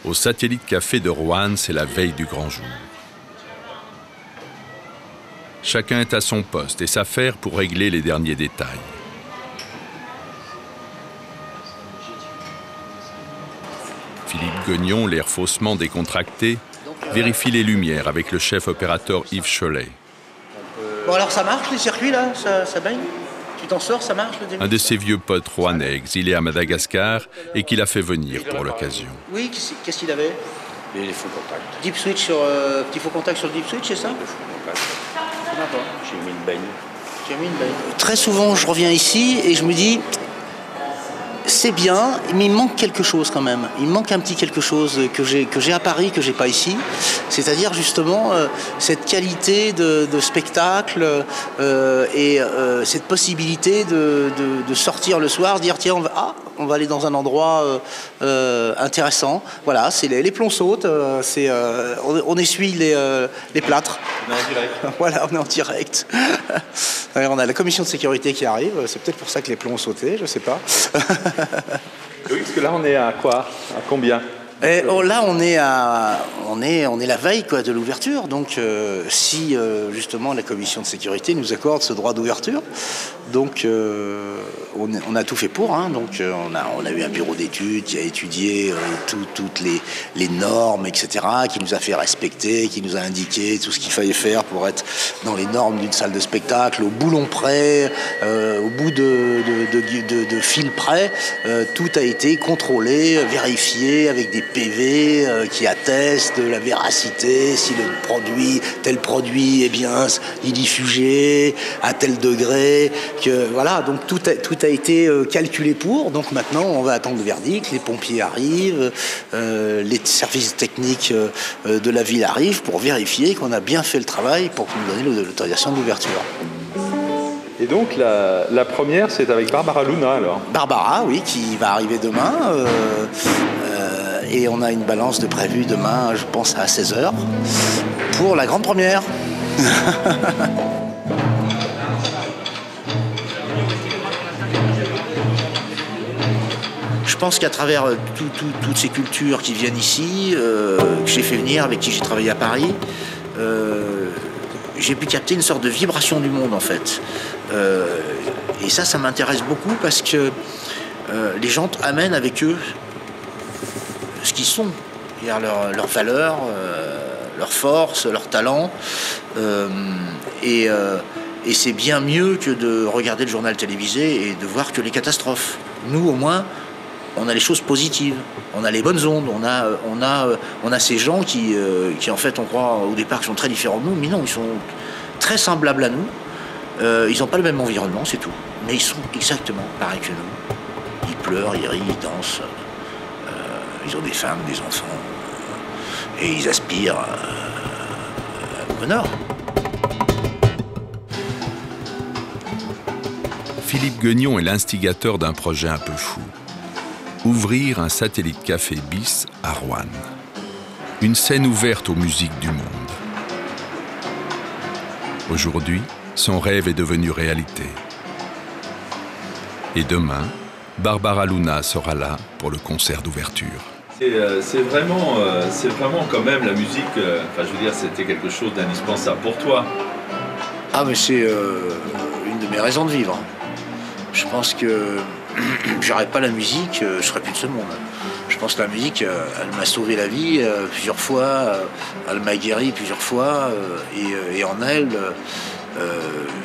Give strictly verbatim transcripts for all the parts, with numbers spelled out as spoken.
Au Satellite Café de Roanne, c'est la veille du grand jour. Chacun est à son poste et s'affaire pour régler les derniers détails. Philippe Guignon, l'air faussement décontracté, vérifie les lumières avec le chef opérateur Yves Cholet. Bon alors ça marche les circuits là, ça, ça baigne? Tu t'en sors, ça marche le début? Un de ses vieux potes rouennais exilé à Madagascar et qu'il a fait venir pour l'occasion. Oui, qu'est-ce qu'il avait? Et les faux contacts. Deep switch sur euh, petit faux contact sur le deep switch, c'est ça? Les faux contacts. J'ai mis une baigne. J'ai mis une baigne. Très souvent, je reviens ici et je me dis, c'est bien, mais il manque quelque chose quand même. Il manque un petit quelque chose que j'ai que j'ai à Paris, que j'ai pas ici. C'est-à-dire justement euh, cette qualité de, de spectacle euh, et euh, cette possibilité de, de, de sortir le soir, dire tiens on va, ah, on va aller dans un endroit euh, euh, intéressant. Voilà, c'est les, les plombs sautent, euh, c'est euh, on, on essuie les, euh, les plâtres. On est en direct. Voilà, on est en direct. Alors, on a la commission de sécurité qui arrive. C'est peut-être pour ça que les plombs ont sauté, je sais pas. Oui, parce que là on est à quoi? À combien? Et, oh, là, on est, à, on est, on est la veille quoi, de l'ouverture. Donc, euh, si euh, justement la commission de sécurité nous accorde ce droit d'ouverture, donc euh, on, on a tout fait pour. Hein, donc, euh, on, a, on a eu un bureau d'études qui a étudié euh, tout, toutes les, les normes, et cetera, qui nous a fait respecter, qui nous a indiqué tout ce qu'il fallait faire pour être dans les normes d'une salle de spectacle, au boulon près, euh, au bout de, de, de, de, de fil près. Euh, tout a été contrôlé, vérifié avec des P V euh, qui attestent de la véracité, si le produit, tel produit, eh bien, il est fugé à tel degré, que voilà, donc tout a, tout a été euh, calculé pour. Donc maintenant, on va attendre le verdict, les pompiers arrivent, euh, les services techniques euh, de la ville arrivent pour vérifier qu'on a bien fait le travail pour nous donner l'autorisation d'ouverture. Et donc la, la première, c'est avec Barbara Luna alors? Barbara, oui, qui va arriver demain. Euh, euh, et on a une balance de prévu demain, je pense à seize heures, pour la grande première. Je pense qu'à travers tout, tout, toutes ces cultures qui viennent ici, euh, que j'ai fait venir, avec qui j'ai travaillé à Paris, euh, j'ai pu capter une sorte de vibration du monde en fait. Euh, et ça, ça m'intéresse beaucoup parce que euh, les gens amènent avec eux ce qu'ils sont, leurs leur valeurs, euh, leurs forces, leurs talents. Euh, et euh, et c'est bien mieux que de regarder le journal télévisé et de voir que les catastrophes. Nous, au moins, on a les choses positives, on a les bonnes ondes, on a, on a, on a ces gens qui, euh, qui, en fait, on croit au départ qu'ils sont très différents de nous, mais non, ils sont très semblables à nous. Euh, ils n'ont pas le même environnement, c'est tout. Mais ils sont exactement pareils que nous. Ils pleurent, ils rient, ils dansent. Euh, ils ont des femmes, des enfants. Euh, et ils aspirent euh, au bonheur. Philippe Guignon est l'instigateur d'un projet un peu fou. Ouvrir un satellite café bis à Roanne. Une scène ouverte aux musiques du monde. Aujourd'hui, son rêve est devenu réalité. Et demain, Barbara Luna sera là pour le concert d'ouverture. C'est euh, vraiment, euh, c'est vraiment quand même la musique, euh, enfin je veux dire, c'était quelque chose d'indispensable pour toi. Ah mais c'est euh, une de mes raisons de vivre. Je pense que j'aurais pas la musique, je serais plus de ce monde. Je pense que la musique, elle m'a sauvé la vie euh, plusieurs fois, elle m'a guéri plusieurs fois, euh, et, et en elle, euh,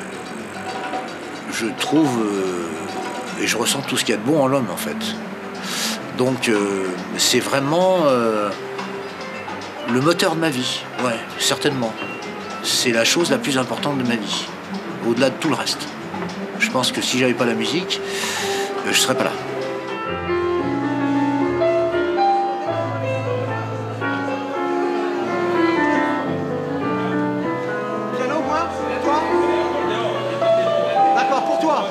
je trouve euh, et je ressens tout ce qu'il y a de bon en l'homme en fait. Donc euh, c'est vraiment euh, le moteur de ma vie, ouais, certainement. C'est la chose la plus importante de ma vie, au-delà de tout le reste. Je pense que si j'avais pas la musique, je ne serais pas là. Piano, moi? Toi? D'accord, pour toi.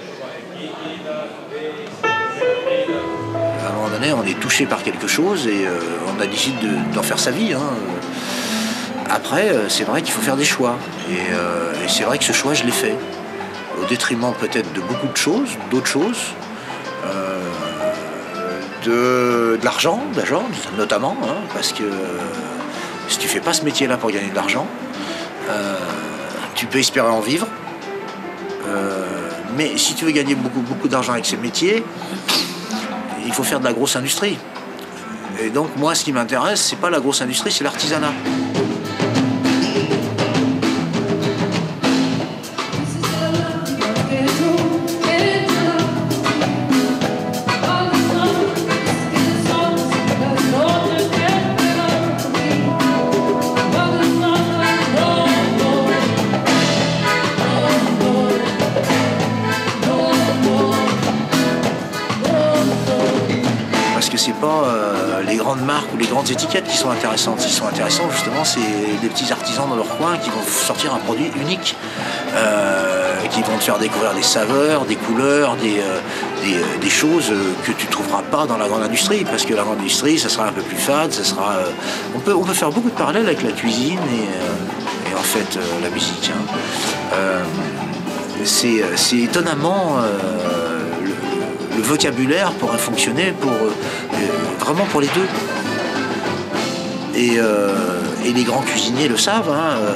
À un moment donné, on est touché par quelque chose et euh, on a décidé d'en de, faire sa vie. Hein. Après, euh, c'est vrai qu'il faut faire des choix. Et, euh, et c'est vrai que ce choix, je l'ai fait. Au détriment peut-être de beaucoup de choses, d'autres choses. Euh, de, de l'argent, d'argent, notamment, hein, parce que si tu fais pas ce métier-là pour gagner de l'argent, euh, tu peux espérer en vivre. Euh, mais si tu veux gagner beaucoup, beaucoup d'argent avec ces métiers, il faut faire de la grosse industrie. Et donc moi, ce qui m'intéresse, c'est pas la grosse industrie, c'est l'artisanat. C'est pas euh, les grandes marques ou les grandes étiquettes qui sont intéressantes. Ce qui sont intéressants, justement, c'est des petits artisans dans leur coin qui vont sortir un produit unique, euh, qui vont te faire découvrir des saveurs, des couleurs, des, euh, des, euh, des choses que tu ne trouveras pas dans la grande industrie. Parce que la grande industrie, ça sera un peu plus fade, ça sera. Euh, on peut, on peut faire beaucoup de parallèles avec la cuisine et, euh, et en fait euh, la musique. Hein. Euh, c'est, c'est étonnamment. Euh, Le vocabulaire pourrait fonctionner pour, euh, vraiment pour les deux. Et, euh, et les grands cuisiniers le savent. Hein, euh,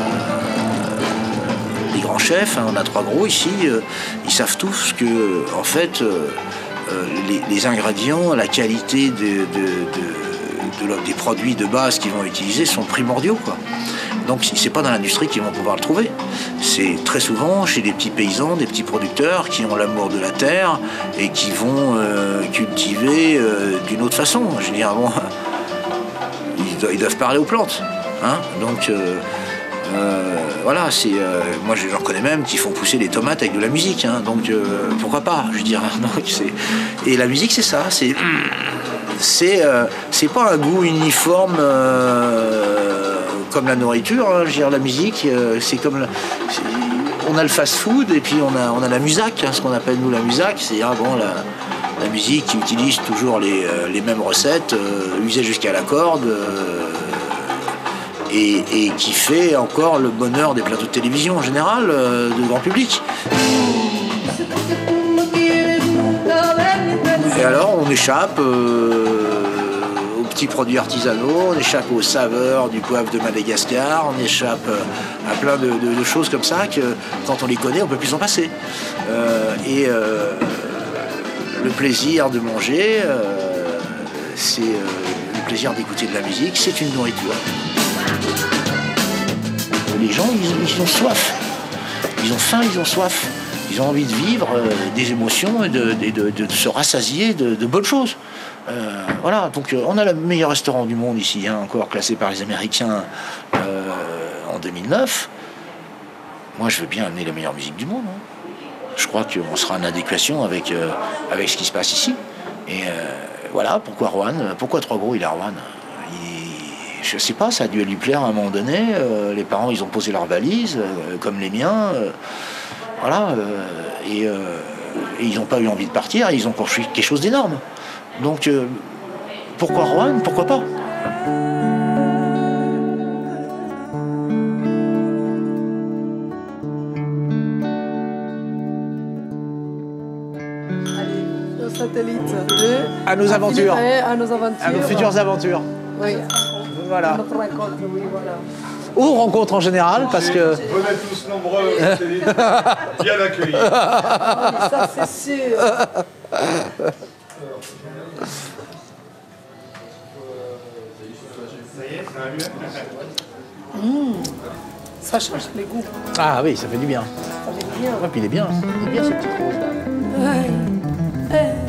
les grands chefs, hein, on a trois gros ici, euh, ils savent tous que, en fait, euh, les, les ingrédients, la qualité de, de, de, de, des produits de base qu'ils vont utiliser sont primordiaux, quoi. Donc c'est pas dans l'industrie qu'ils vont pouvoir le trouver. C'est très souvent chez des petits paysans, des petits producteurs qui ont l'amour de la terre et qui vont euh, cultiver euh, d'une autre façon. Je veux dire, bon, ils, doivent, ils doivent parler aux plantes. Hein. Donc euh, euh, voilà, c'est euh, moi j'en connais même qui font pousser des tomates avec de la musique. Hein. Donc euh, pourquoi pas, je veux dire. Donc, c'est... Et la musique c'est ça, c'est c'est euh, c'est pas un goût uniforme. Euh, Comme la nourriture, hein, je veux dire, la musique, euh, c'est comme la, c'est, on a le fast-food et puis on a, on a la musac, hein, ce qu'on appelle nous la musac, c'est-à-dire bon, la, la musique qui utilise toujours les, euh, les mêmes recettes, euh, usées jusqu'à la corde, euh, et, et qui fait encore le bonheur des plateaux de télévision en général, euh, de grand public. Et alors on échappe euh, petits produits artisanaux, on échappe aux saveurs du poivre de Madagascar, on échappe à plein de, de, de choses comme ça que quand on les connaît, on ne peut plus s'en passer. Euh, et euh, le plaisir de manger, euh, c'est euh, le plaisir d'écouter de la musique, c'est une nourriture. Les gens, ils, ils ont soif. Ils ont faim, ils ont soif. Ils ont envie de vivre euh, des émotions et de, de, de, de se rassasier de, de bonnes choses. Euh, voilà, donc euh, on a le meilleur restaurant du monde ici, hein, encore classé par les Américains euh, en deux mille neuf. Moi, je veux bien amener la meilleure musique du monde. Hein. Je crois qu'on sera en adéquation avec, euh, avec ce qui se passe ici. Et euh, voilà, pourquoi Roanne? Pourquoi Trois Gros, il est à Roanne? il, Je sais pas, ça a dû lui plaire à un moment donné. Euh, les parents, ils ont posé leurs valises, euh, comme les miens. Euh, voilà, euh, et, euh, et ils n'ont pas eu envie de partir, ils ont construit quelque chose d'énorme. Donc, euh, pourquoi Roanne? Pourquoi pas? Allez, nos satellites. De... À nos aventures. À nos aventures. À nos futures aventures. Oui. Voilà. Notre rencontre, oui, voilà. Ou rencontre en général, parce que... Venez tous nombreux, Céline. Bien accueillis. Ah, ça, c'est sûr. Mmh. Ça change les goûts. Ah oui, ça fait du bien. Ça fait bien. Et puis il est bien. Il est bien ce petit rose là. Ouais. Eh.